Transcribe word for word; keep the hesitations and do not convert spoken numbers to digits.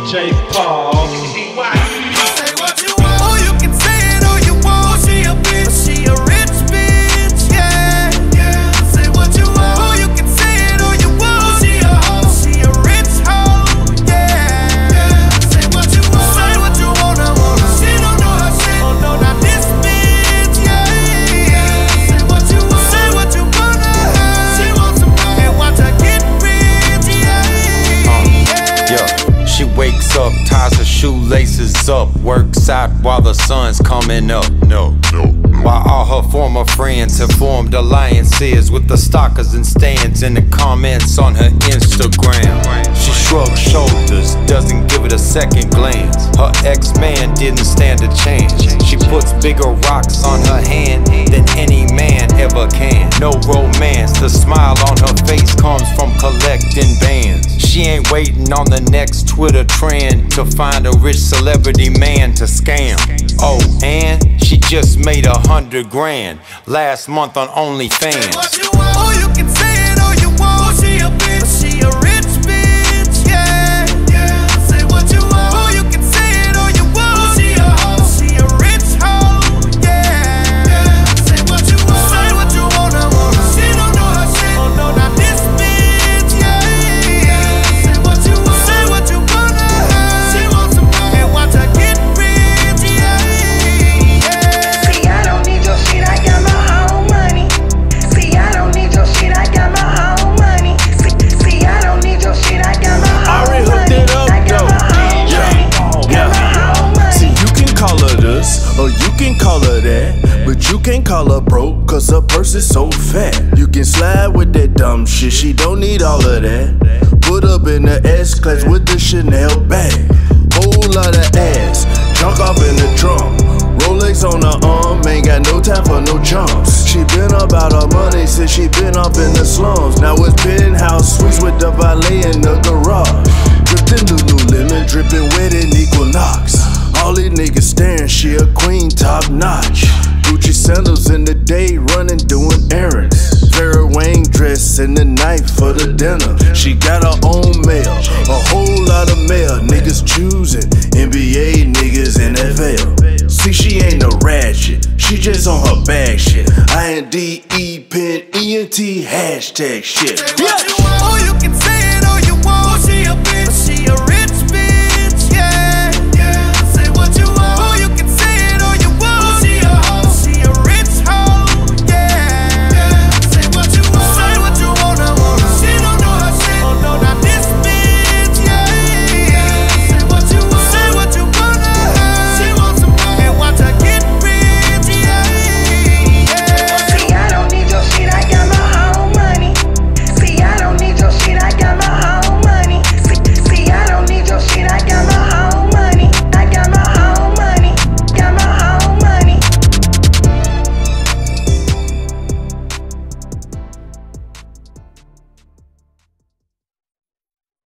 J Paul. Say what you want. Oh, you can say it all you want. She a bitch, she a rich bitch, yeah, yeah. Say what you want. Oh, you can say it all you want. She a hoe, she a rich hoe, yeah, yeah. Say what you want. Say what you wanna, wanna. She don't know her shit. Oh no, not this bitch, yeah, yeah. Say what you want. Say what you wanna. She wants some money and watch her get rich, yeah, yeah. Yeah, she wakes up, ties her shoelaces up, works out while the sun's coming up. No, no. While all her former friends have formed alliances with the stalkers and stands in the comments on her Instagram. She shrugs shoulders, doesn't give it a second glance. Her ex-man didn't stand a chance. She puts bigger rocks on her hand than any man ever can. No romance, the smile on her face comes from collecting bands. She ain't waiting on the next Twitter trend to find a rich celebrity man to scam. Oh, and she just made a hundred grand last month on OnlyFans. Oh, you can say it all you want. She a bitch, she a rich bitch, yeah, yeah. Say what you want. Oh, you can say it all you want. She a hoe, she a rich hoe, yeah, yeah. Say what you want. Say what you wanna, wanna. She don't know her shit. Oh no, not this bitch, yeah, yeah. Say what you want. Say what you wanna. She wants some money and watch her get rich, yeah, yeah. See, I don't need your shit, I got my own money. See, I don't need your shit, I got my own money. See, see, I don't need your shit, I got my own Already hooked money. it up, I got though. my own Yeah, money. Got yeah. my own money. See, you can call her this, or you can call her that, but you can't call her broke, cause her purse is so fat. You can slide with that dumb shit, she don't need all of that. Put up in the S-Class with the Chanel bag. Whole lot of ass, junk off in the trunk. Rolex on her arm, ain't got no time for no chumps. She been about her money since she been up in the slums. Now it's penthouse suites with the valet in the garage. Dripped in Lululemon, dripping wet in Equinox. All these niggas staring, she a queen, top notch. Gucci sandals in the day, running, doing errands. Vera Wang dress in the night for the dinner. She got her own mail, a whole lot of mail. Niggas choosing, N B A niggas, N F L. See, she ain't a ratchet, she just on her bag shit. I N D E, pen, E N T, hashtag shit. Say what you want.